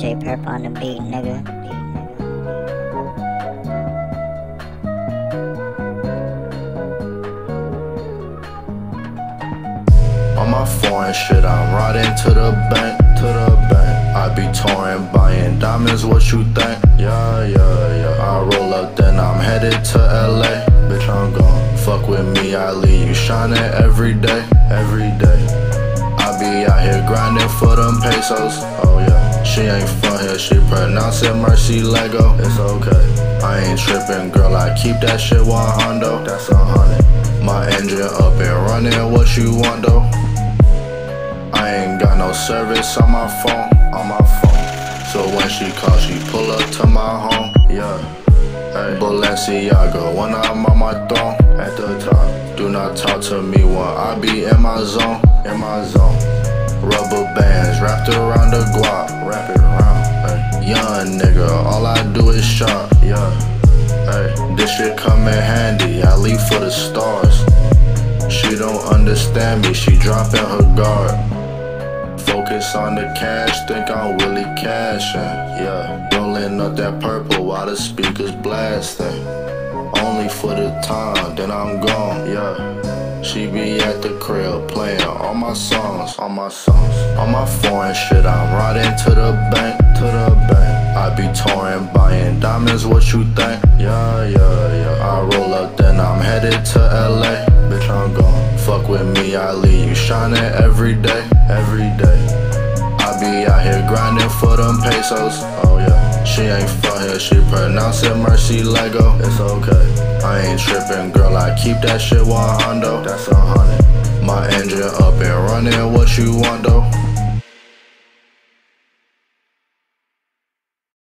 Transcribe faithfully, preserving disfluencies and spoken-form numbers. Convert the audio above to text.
J Perp on the beat, nigga. On my foreign shit, I'm riding to the bank, to the bank. I be touring, buying diamonds, what you think? Yeah, yeah, yeah. I roll up, then I'm headed to L A. Bitch, I'm gone. Fuck with me, I leave you shining every day, every day. I be out here grinding for them pesos. Oh yeah, she ain't from here, she pronounce it Mercy Lego. It's okay, I ain't tripping, girl. I keep that shit one hundo. That's a hundred. My engine up and running, what you want though? I ain't got no service on my phone, on my phone. So when she call, she pull up to my home. Yeah, hey. Balenciaga when I'm on my throne at the top. Do not talk to me when I be in my zone, in my zone. Rubber bands wrapped around the guap, wrap it around. Hey. Young nigga, all I do is shop. Yeah, hey. This shit come in handy. I leave for the stars. She don't understand me. She dropping her guard. Focus on the cash, think I'm Willie Cashin', yeah. Rolling up that purple while the speakers blasting. Only for the time, then I'm gone, yeah. She be at the crib playing all my songs, all my songs. On my foreign shit, I'm riding to the bank, to the bank. I be touring, buying diamonds, what you think? Yeah, yeah, yeah. I roll up, then I'm headed to L A. Bitch, I'm gone. Fuck with me, I leave you shining every day, every day. I be out here grinding for them pesos. Oh yeah, she ain't from here, she pronounce it Mercy Lego. It's okay, I ain't tripping, girl. I keep that shit one hundo. That's a hundred. My engine up and running, what you want though?